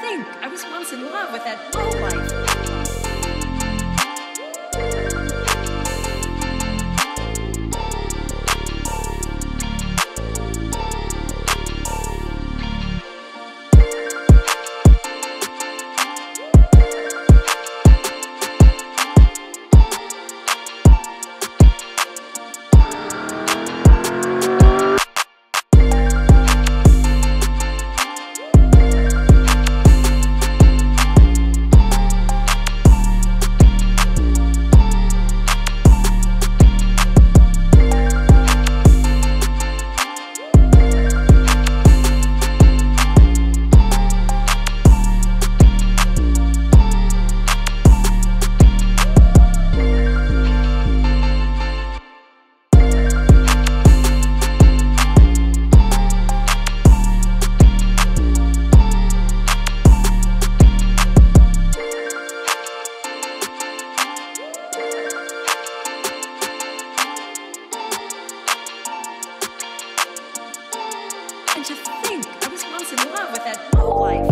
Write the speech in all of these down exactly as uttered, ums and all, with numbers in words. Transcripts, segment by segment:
think I was once in love with that low life. And to think I was once in love with that low life.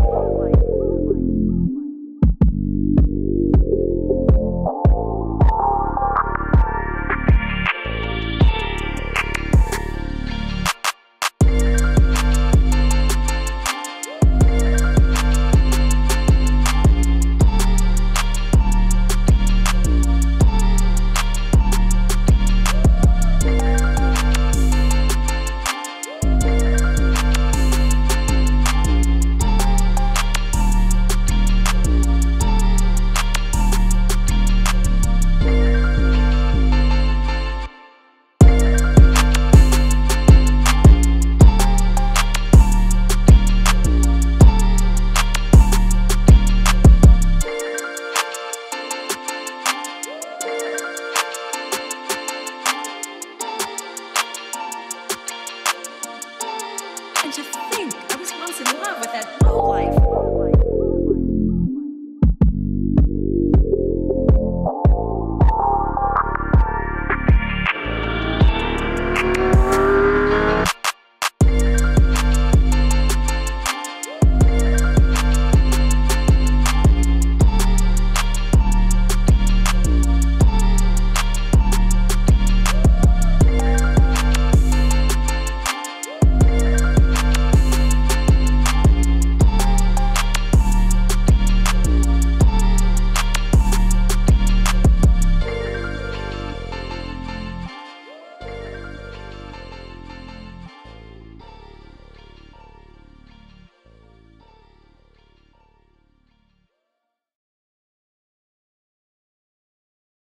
And to think I was once in love with that low life.